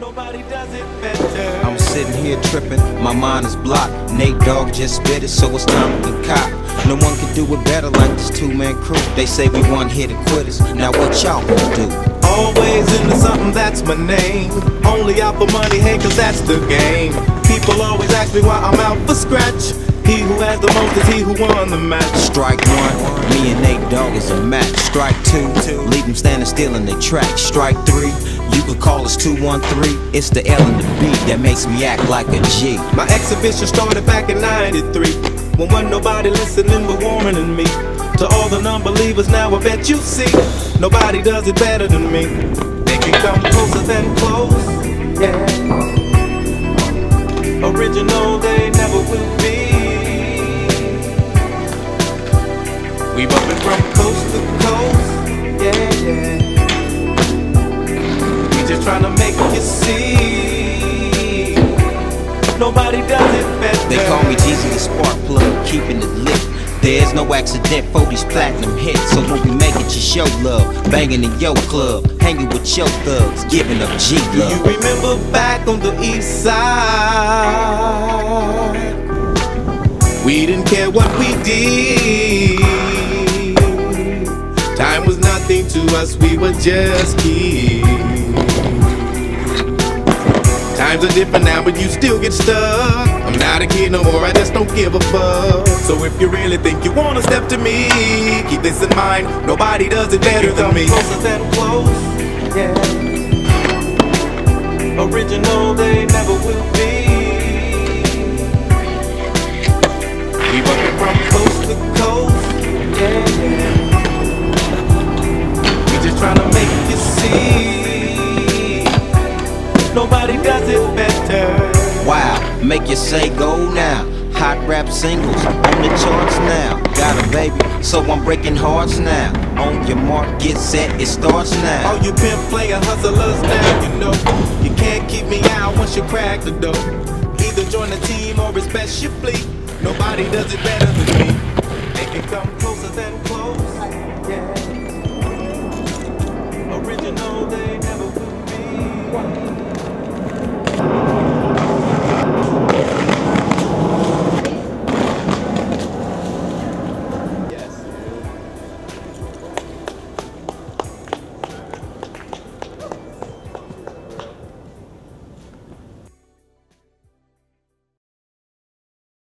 Nobody does it better. I'm sitting here tripping, my mind is blocked. Nate Dogg just spit it, so it's time to cop. No one can do it better like this two-man crew. They say we one hit and quitters. Now what y'all gonna do? Always into something, that's my name. Only out for money, hey, cause that's the game. People always ask me why I'm out for scratch. He who has the most is he who won the match. Strike one, me and Nate Dogg is a match. Strike two, leave them standing still in their track. Strike three, you could call us 213. It's the L and the B that makes me act like a G. My exhibition started back in '93, when wasn't nobody listening but Warren and me. To all the non-believers now I bet you see, nobody does it better than me. They can come closer than close, yeah. Original they never will be. We bumpin' from coast to coast, yeah, yeah. We just tryna make you see, nobody does it better. They call me Jeezy the spark plug, keeping it lit. There's no accident for these platinum hits. So when we make it, you show love. Banging in your club, hanging with your thugs, giving up G love. Do you remember back on the east side? We didn't care what we did. Time was nothing to us, we were just kids. Times are different now, but you still get stuck. I'm not a kid no more, I just don't give a fuck. So if you really think you wanna step to me, keep this in mind, nobody does it better than me. Closer than close, yeah. Original they never will be. We bumpin' from coast to coast, yeah, yeah. We just tryna make you see, nobody does it better. Wow, make you say go now. Hot rap singles on the charts now. Got a baby, so I'm breaking hearts now. On your mark, get set, it starts now. All you pimp player hustlers now, you know you can't keep me out once you crack the door. Either join the team or it's best you flee. Nobody does it better than me. They can come closer than close.